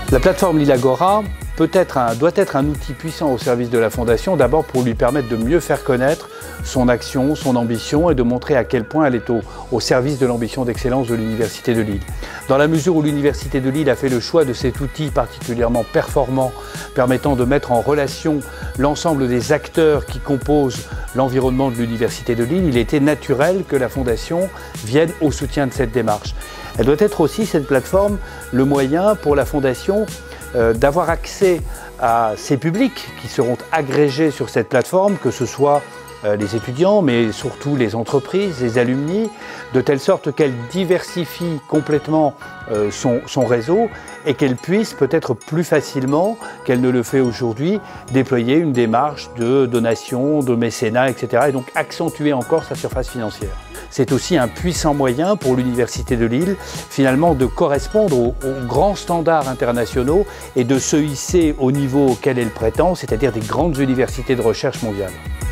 La plateforme Lille-Agora doit être un outil puissant au service de la Fondation, d'abord pour lui permettre de mieux faire connaître son action, son ambition et de montrer à quel point elle est au service de l'ambition d'excellence de l'Université de Lille. Dans la mesure où l'Université de Lille a fait le choix de cet outil particulièrement performant, permettant de mettre en relation l'ensemble des acteurs qui composent l'environnement de l'Université de Lille, il était naturel que la Fondation vienne au soutien de cette démarche. Elle doit être aussi, cette plateforme, le moyen pour la Fondation d'avoir accès à ces publics qui seront agrégés sur cette plateforme, que ce soit les étudiants, mais surtout les entreprises, les alumni, de telle sorte qu'elle diversifie complètement son réseau et qu'elle puisse peut-être plus facilement qu'elle ne le fait aujourd'hui déployer une démarche de donation, de mécénat, etc. et donc accentuer encore sa surface financière. C'est aussi un puissant moyen pour l'Université de Lille, finalement, de correspondre aux grands standards internationaux et de se hisser au niveau auquel elle prétend, c'est-à-dire des grandes universités de recherche mondiales.